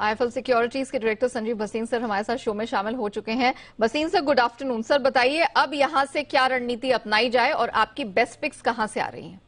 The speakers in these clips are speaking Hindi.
आईएफएल सिक्योरिटीज के डायरेक्टर संजीव भसीन सर हमारे साथ शो में शामिल हो चुके हैं। Bhasin sir, good afternoon. Sir बताइए, अब यहां से क्या रणनीति अपनाई जाए और आपकी बेस्ट पिक्स कहां से आ रही हैं?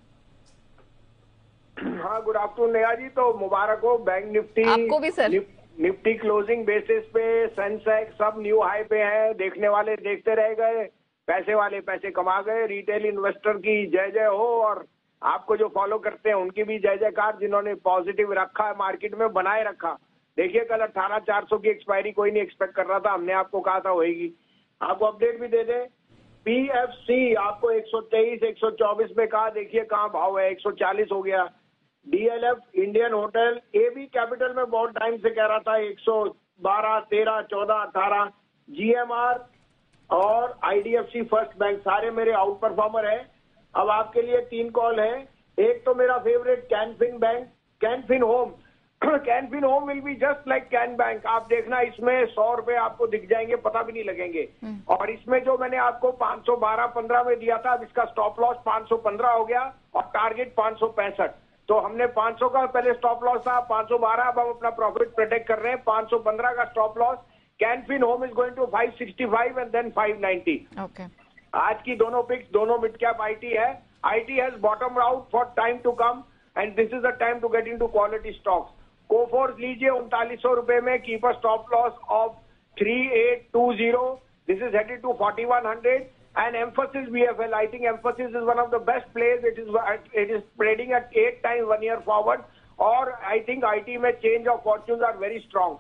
हाँ, गुड आफ्टरनून नेहा जी। तो मुबारक हो। बैंक निफ्टी आपको भी सर। निफ्टी क्लोजिंग बेसिस पे, सेंसेक्स सब न्यू हाई पे है। देखने वाले देखते रह गए, पैसे वाले पैसे कमा गए। रिटेल इन्वेस्टर की जय जय हो और आपको जो फॉलो करते हैं उनकी भी जय जयकार, जिन्होंने पॉजिटिव रखा है मार्केट में, बनाए रखा। देखिए, कल 18,400 की एक्सपायरी कोई नहीं एक्सपेक्ट कर रहा था, हमने आपको कहा था होएगी। आपको अपडेट भी दे दें, पीएफसी आपको 123 124 में कहा, देखिए कहाँ भाव है, 140 हो गया। DLF Indian hotel, AB capital में बहुत टाइम से कह रहा था 112 13 14 18। जीएमआर और आईडीएफसी फर्स्ट बैंक सारे मेरे आउट परफॉर्मर है। अब आपके लिए 3 कॉल है। एक तो मेरा favourite Canfin bank, Canfin home. Canfin home will be just like Can bank. आप देखना, इसमें 100 रुपए आपको दिख जाएंगे, पता भी नहीं लगेंगे। और इसमें जो मैंने आपको 512-15 में दिया था, अब इसका स्टॉप लॉस 515 हो गया और टारगेट 565। तो हमने 500 का पहले स्टॉप लॉस था, 512। अब हम अपना प्रॉफिट प्रोटेक्ट कर रहे हैं। 515 का stop loss. Canfin home is going to 565 and then 590। Okay. आज की दोनों पिक्स, दोनों मिड कैप आईटी है। IT has bottom out for time to come and this is the time to get into quality stocks. Coforge लीजिए 3900 रुपए में, keep a stop loss of 3820। This is headed to 4100 and Mphasis BFL. I think Mphasis is one of the best plays. It is trading at 8 times 1 year forward. और I think IT में change of fortunes are very strong.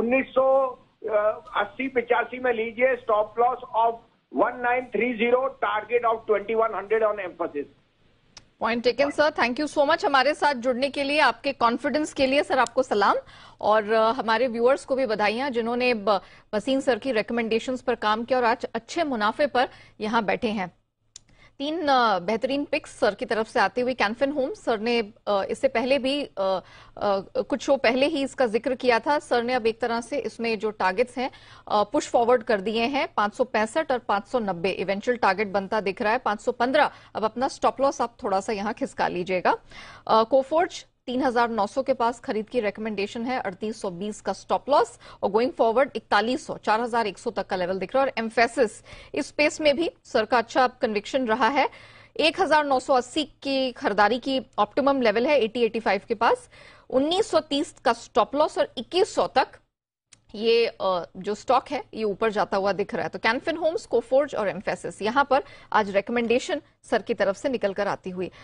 1980-85 में लीजिए, stop loss of 1930, target of 2100 on Mphasis। Point taken sir, thank you so much हमारे साथ जुड़ने के लिए, आपके कॉन्फिडेंस के लिए सर आपको सलाम। और हमारे व्यूअर्स को भी बधाइयां जिन्होंने भसीन सर की रिकमेंडेशंस पर काम किया और आज अच्छे मुनाफे पर यहां बैठे हैं। 3 बेहतरीन पिक्स सर की तरफ से आते हुए, कैनफिन होम सर ने इससे पहले भी कुछ शो पहले ही इसका जिक्र किया था। सर ने अब एक तरह से इसमें जो टारगेट्स हैं पुश फॉरवर्ड कर दिए हैं। 565 और 590 इवेंचुअल टारगेट बनता दिख रहा है। 515 अब अपना स्टॉप लॉस आप थोड़ा सा यहां खिसका लीजिएगा। कोफोर्ज 3,900 के पास खरीद की रेकमेंडेशन है, 3820 का स्टॉप लॉस और गोइंग फॉरवर्ड 4100 4100 तक का लेवल दिख रहा है। और एम्फेसिस इस स्पेस में भी सर का अच्छा कन्विक्शन रहा है। 1980 की खरीदारी की ऑप्टिमम लेवल है 80-85 के पास। 1930 का स्टॉप लॉस और 2100 तक ये जो स्टॉक है ये ऊपर जाता हुआ दिख रहा है। तो कैनफिन होम्स, कोफोर्ज और एम्फेसिस यहां पर आज रेकमेंडेशन सर की तरफ से निकल कर आती हुई